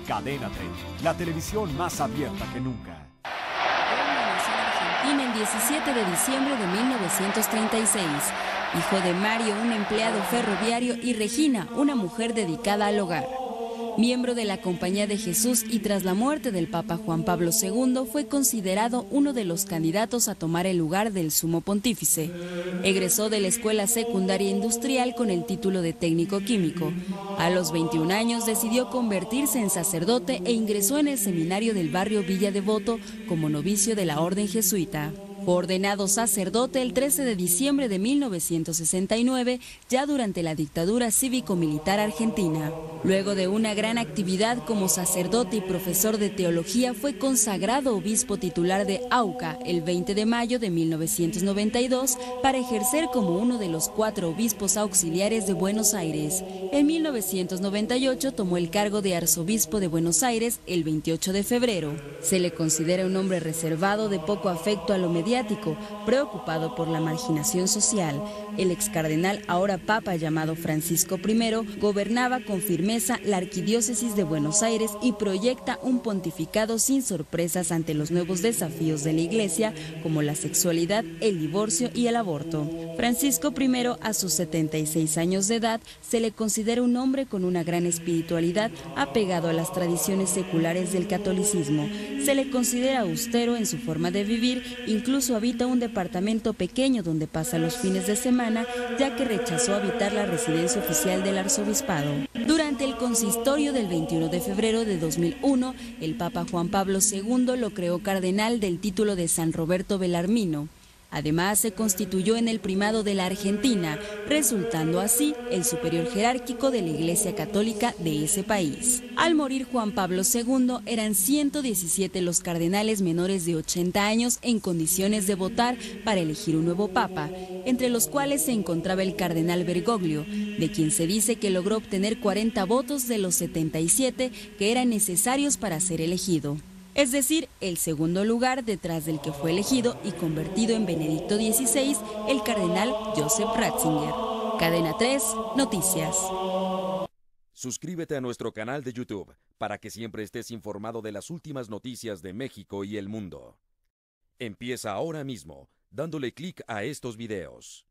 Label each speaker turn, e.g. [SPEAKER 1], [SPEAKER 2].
[SPEAKER 1] Cadena 3, la televisión más abierta que nunca.
[SPEAKER 2] Argentina el 17 de diciembre de 1936. Hijo de Mario, un empleado ferroviario, y Regina, una mujer dedicada al hogar. Miembro de la Compañía de Jesús y tras la muerte del Papa Juan Pablo II fue considerado uno de los candidatos a tomar el lugar del Sumo Pontífice. Egresó de la Escuela Secundaria Industrial con el título de técnico químico. A los 21 años decidió convertirse en sacerdote e ingresó en el seminario del barrio Villa Devoto como novicio de la Orden Jesuita. Fue ordenado sacerdote el 13 de diciembre de 1969, ya durante la dictadura cívico-militar argentina. Luego de una gran actividad como sacerdote y profesor de teología, fue consagrado obispo titular de Auca el 20 de mayo de 1992 para ejercer como uno de los 4 obispos auxiliares de Buenos Aires. En 1998 tomó el cargo de arzobispo de Buenos Aires el 28 de febrero. Se le considera un hombre reservado, de poco afecto a lo mediático, preocupado por la marginación social. El excardenal, ahora papa llamado Francisco I, gobernaba con firmeza la arquidiócesis de Buenos Aires y proyecta un pontificado sin sorpresas ante los nuevos desafíos de la Iglesia, como la sexualidad, el divorcio y el aborto. Francisco I, a sus 76 años de edad, se le considera un hombre con una gran espiritualidad, apegado a las tradiciones seculares del catolicismo. Se le considera austero en su forma de vivir, incluso habita un departamento pequeño donde pasa los fines de semana, ya que rechazó habitar la residencia oficial del arzobispado. Durante el consistorio del 21 de febrero de 2001, el Papa Juan Pablo II lo creó cardenal del título de San Roberto Bellarmino. Además, se constituyó en el primado de la Argentina, resultando así el superior jerárquico de la Iglesia Católica de ese país. Al morir Juan Pablo II, eran 117 los cardenales menores de 80 años en condiciones de votar para elegir un nuevo papa, entre los cuales se encontraba el cardenal Bergoglio, de quien se dice que logró obtener 40 votos de los 77 que eran necesarios para ser elegido. Es decir, el segundo lugar detrás del que fue elegido y convertido en Benedicto XVI, el cardenal Joseph Ratzinger. Cadena 3, Noticias.
[SPEAKER 3] Suscríbete a nuestro canal de YouTube para que siempre estés informado de las últimas noticias de México y el mundo. Empieza ahora mismo, dándole clic a estos videos.